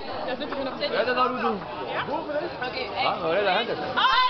Ja, zitten we nog steeds. Ja, dat nou doen. Ja? Boven, hè? Oké, Ah, nou, ja, dat hangt het.